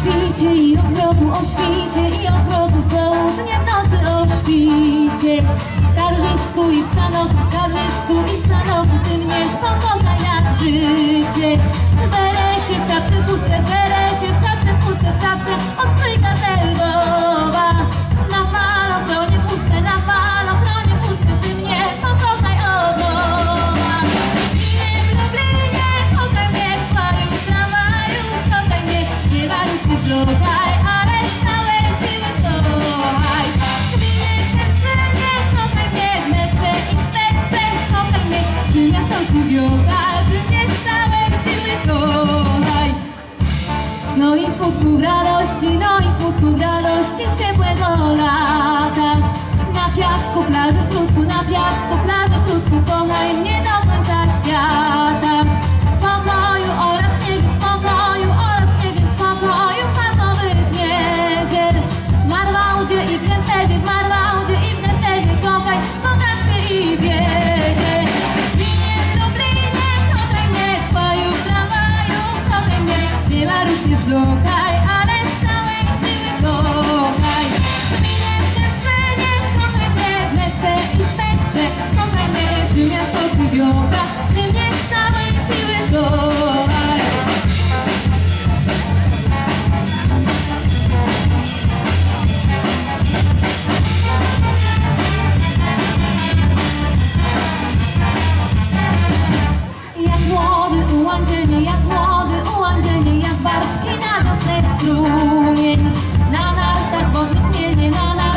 świcie i o zmroku, o świcie i o zmroku, w południe, w nocy o świcie. W skarżysku i w stanoku, w skarżysku i w stanoku, ty mnie pokochaj jak życie. W berecie, w czapce, w chustce, w berecie, w czapce, w chustce, w czapce, od stryjka zerwowa. Na falokronie w chustce, na falokronie w chustce, ty mnie pokochaj od nowa. Nie w Lublinie, kochaj mnie w paju, w tramwaju, kochaj mnie, nie waruj szlokaj, ale z całej siły kochaj. W gminie, w Kętrzynie, kochaj mnie w metrze i w swetrze, kochaj mnie, ty miasto ci wiocha, ty mnie z całej siły kochaj. No i smutków radości, no i smutków radości z ciepłego lata. Na piasku, plaży, w krótku, na piasku, plaży, w krótku, kochaj mnie do końca świata. W spokoju oraz nie wiem, w spokoju oraz nie wiem, w spokoju panowych niedziel. W Marwałdzie i w Grenfeldzie, w Marwałdzie i w Grenfeldzie, kochaj w bogactwie i biedzie. W gminie, w Lublinie, kochaj mnie w paju, w tramwaju, kochaj mnie, nie marudzisz, szlokaj, ale z całej siły kochaj. W gminie, w Kętrzynie, kochaj mnie w metrze i swetrze, kochaj mnie, ty miasto ci wiocha, ty mnie z całej siły kochaj. Jak młody ułandzielnie, jak młody ułandzielnie, jak Bartki na wiosnę strumień. Na nartach wodnych mielnie, na nartach